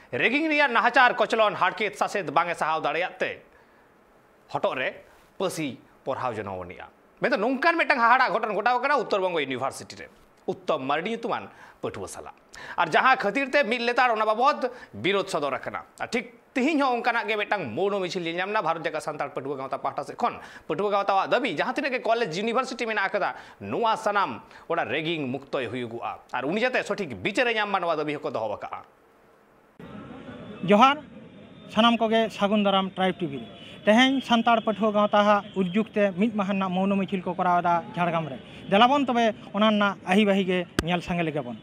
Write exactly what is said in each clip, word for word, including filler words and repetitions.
Raging रिया नाहाचार कचलन हाड़केत सासेद बांगे सहाव दाड़ेयाते हटो रे पसी पढ़ाव जनवनिया मैं तो नौकान मेटंग हाहाड़ा घटन घटाव कना उत्तरबंग यूनिवर्सिटी रे उत्तम मार्डी तुमान पटुआ साला और जहां खातिर ते मिल लेतार ओना बाबद विरोध सदर रखना ठीक तिहिन हो उनका गे मेटंग मौन मिছিল नामना भारत जाका सानतार पटुआ गावता पाहटा से खन पटुआ गावता दाबी जहां तिना के कॉलेज यूनिवर्सिटी में नाकदा नुआ सनाम ओडा रेगिंग मुक्तय हुयुगुआ और उनी जाते सठिक बिचारे नाम मानवा दाबी हको दहो बका जोहार सानाम कोगे सागुन दाराम ट्राइब टीवी तेहें सानतार पटुआ गावता उद्युक्ते मिद माहाना मौन मिছিল को करावदा झाड़ग्राम रे देलाबन तबे ओनाना आही बाही गे नेल संगे लेगेबन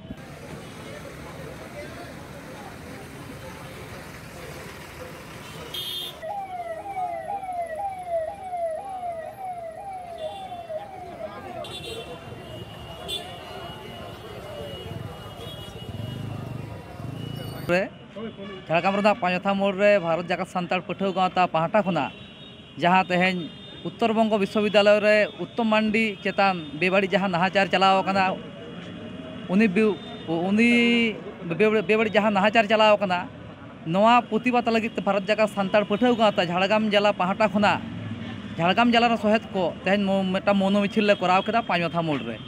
झाड़ग्राम पांचथा मोड़ रे भारत जाका सानतार पटुआ गावता पाहटा खुना जहाँ तेहें उत्तरबंग विश्वविद्यालय रे उत्तम मांडी चेतान बेबाड़ी जहाँ नाहाचार चलाव कना उनी उनी बेबाड़ी जहाँ नाहाचार चलाव कना नवा प्रतिबाद लगित भारत जाका सानतार पटुआ गावता झाड़ग्राम जिला पाहटा खुना झाड़ग्राम जिला सहेद को तेहें मेटा मौन मिছিল ले कराव केदा पांचथा मोड़ रे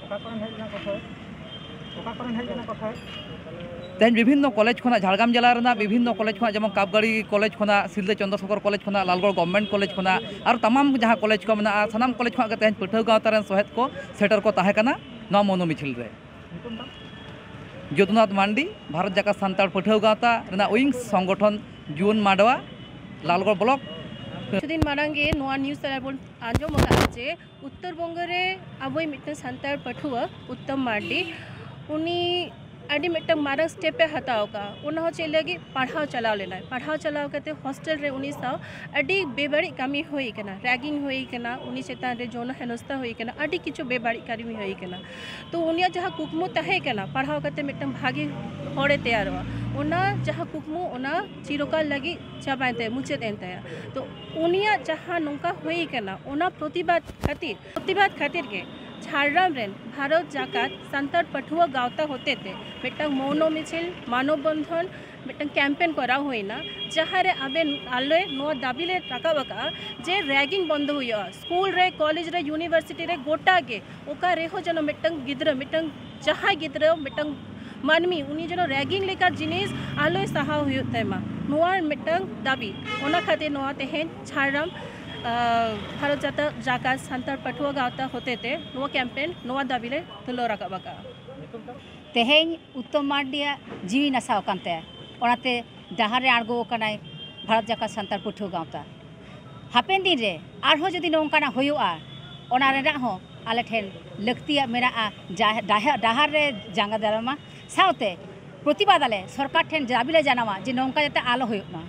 तेज विभिन्न कॉलेज खुना झाड़ग्राम जिला रेना विभिन्न कॉलेज खुना जेमन कापगाड़ी कॉलेज खुना सिलदे चंद्रशेखर कॉलेज खुना लालगढ़ गवर्नमेंट कॉलेज खुना और तमाम जहाँ कॉलेज को मेना सानाम कॉलेज खुना तेज पटुआ गावता रेन सहेद को सेटर को ताहे कना नवा मौन मिছিল रे जदुनाथ मांडी भारत जाका सानतार पटुआ गावता रेना उइंग संगठन जुन माडवा लालगढ़ ब्लॉक दिन मांगे नवा न्यूज चैनल आंजम जे उत्तरबंग रे अब मिटन सानतार पटुआ उत्तम मांडी उनी अड़ी मिटन मारंग स्टेप पे हताव का उन्हों चे लगी पढ़ाव चलाव लेना पढ़ाव चलाव करते हॉस्टल रे उनी साव अड़ी बेबाड़ी कमी होई कना रैगिंग होई कना उनी चेतान रे जोन हेनस्ता होई कना अड़ी किछु बेबाड़ी कमी होई कना तो उनिया जहाँ कुकमु तहे कना पढ़ाव करते मिटन भागी होड़े तैयारवा उना जहाँ कुकमु उना चिरकाल लगी चाबाते मुचेद एनते तो उनिया जहाँ नौका होई कना उना प्रतिबाद खातिर प्रतिबाद खातिर के झाड़ग्राम रेन भारत जाकात सानतार पटुआ गावता होते थे मिटंग मौन मिছিল मानव बंधन मिटंग कैंपेन करा हुईना जहाँ रे आबे आले नो दाबी ले राका बका जे रैगिंग बंद हुआ स्कूल रे कॉलेज रे यूनिवर्सिटी रे गोटा के ओका रेहो जनो मिटंग गिद्र मिटंग जहाँ गिद्र मिटंग मानमी उनी जनो रैगिंग लेका जिनिस आलोय सहा हुई तेमा नोआ मिटंग दाबी ओना खातिर नोआ तेहें झाड़ग्राम भारत जाता जाका सानतार पटुआ गावता होते थे नोआ कैंपेन नोआ दाबिले तुलो राका बका तेहें उत्तम मांडिया जीवी नसाव कानते ओनाते डहार रे आड़गो कनाय भारत जाका सानतार पटुआ गावता हापेन दिन रे आरहो जदि नोंकाना होयोआ ओना रेना हो आले ठेन लक्तिया मेना डहार रे जांगा दारामा सावते प्रतिबाद आले सरकार ठेन दाबिले जानावा जे नोंका जाते आलो होयोना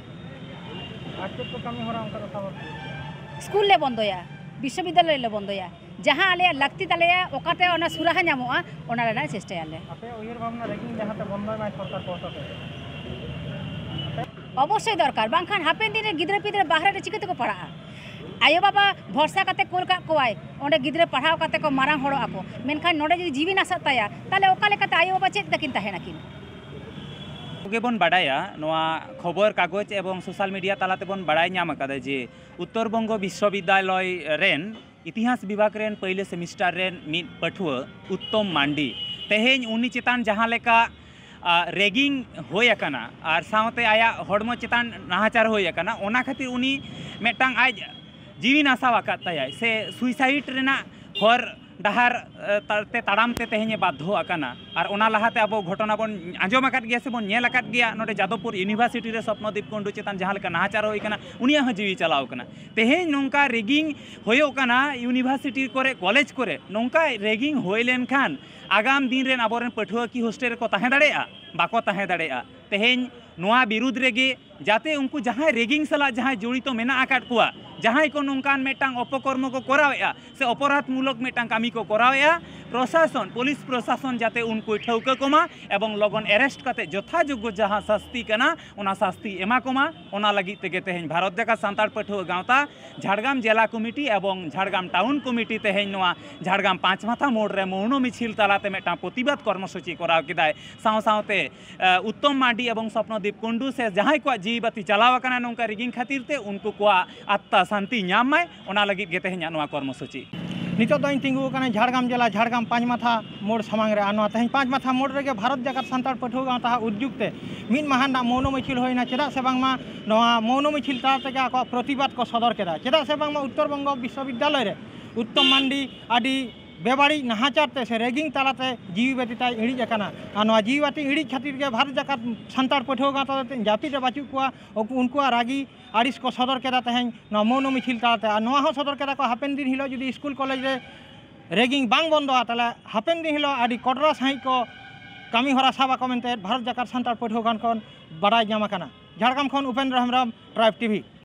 स्कूल ले बंदोया विश्वविद्यालय ले बंदोया जहाँ आले लगती तले ओकाते ओना सुराहा ᱧᱟᱢᱚᱜᱼᱟ ओना रेना चेष्टायाले आपे उयर भावना रेगिंग जहाँ ते बंद माय सरकार पहुंचते अवश्य दरकार बांखान हापेन दिन गिद्रे पिद्रे बाहर रे चिकते को पढ़ा आयो बाबा भरसा काते कोल का कोवाय ओंडे गिद्रे पढ़ाव काते को मारांग हड़ो आको मेनखान नोडे जदि जीवी नासत ताया ताले ओका लेकाते आयो बाबा चेक दकिन ताहेना किन बन बाडाया नोआ खबर कागज एवं सोशल मीडिया तालाते बन बाडाय नाम अकादा जे उत्तरबंग विश्वविद्यालय रेन इतिहास विभाग रेन पहले सेमिस्टर रेन मिद पटुआ उत्तम मांडी तेहें उनी चेतान जहाँ लेका रेगिंग होय अकाना और सावते आया हड़मो चेतान नाहाचार होय अकाना ओना खातिर उनी मेटांग आज जीवी नासाव आकाद ताया से सुइसाइड रेना हर डहार ते ताड़ाम ते तेहें बाध्य अकाना और ओना लहाते अब घटना बन आंजम आकाद गया से बन नेल आकाद गया नोडे जादवपुर यूनिवर्सिटी रे स्वप्नदीप कुंडू चेतान जहाँ लेका नाहाचार होय कना उनिया ह जीवी चलाव कना तेहें नोंका रेगिंग होयो कना यूनिवर्सिटी करे कॉलेज करे नोंका रेगिंग होय लेन खान आगाम दिन रेन आबोरेन पटुआ की हॉस्टेल को ताहें दाड़ेया बाको ताहें दाड़ेया तेहें नोआ विरुद्ध रेगे जाते उनको जहाँ रेगिंग सला जहाँ जड़ित मेना आकाद कुआ जहां को नौकान मेटांग अपकर्म को करावेआ से अपराधमूलक मेटांग कामी को करावेआ प्रशासन पुलिस प्रशासन जाते उनको ठौका कोमा एवं लगन एरेस्ट करते यथायोग्य जहां शास्ति कना ओना शास्ति एमा कोमा ओना लगी तेगे तेहेन भारत जाका सान्ताड़ पाठुआ गावता झाड़ग्राम जिला कमिटी एवं झाड़ग्राम टाउन कमिटी तेहेन नोआ झाड़ग्राम पाँच माथा मोड़ रे मौन मिছিল तालाते मेटा प्रतिबाद कर्मसूची कराव किदाय साव सावते उत्तम मांडी एवं स्वप्नदीप कुंडू से जहां को जीवती चलाव कना नोंका रिगिंग खातिर ते उनको को आत्मा शांति नामाय ओना लगी गे तेहेन नोआ कर्मसूची नितो दो तिंगू झाड़ग्राम जिला झाड़ग्राम पाँच माथा मोड़ सामांग रे आनो तेज पाँच माथा मोड़ रे भारत जाकात सान्ताड़ पाठुआ गावता उद्युक्ते मिद माहाना मौन मिছিল होइना चेदा से बांगमा नोआ मौन मिছিল ताते आको प्रतिबाद को सदर केदा चेदा से बांगमा उत्तर बंग विश्वविद्यालय रे उत्तम मांडी आदि बेबाड़ी नाहाचारते से रेगिंग तालाते जीवी बाती इड़ी आना जीवी बाती इड़ी खातिर के भारत जाकात सान्ताड़ पाठुआ गावता जापिद बाचू को उनको रागी आड़िस को सदर केदा तेहेन मौन मिছিল तालाते नोआ सदर केदा को हापेन दिन हिलो जुदी स्कूल कॉलेज रे रेगिंग बांग बंदोआ ताले हापेन दिन हिलो आदि कड़रा साहि को कामी हरा साबा को मेनते भारत जाकात सान्ताड़ पाठुआ गान खन बाडाय जामा काना झाड़ग्राम खन उपेंद्र हेम्ब्रम ट्राइब टीवी।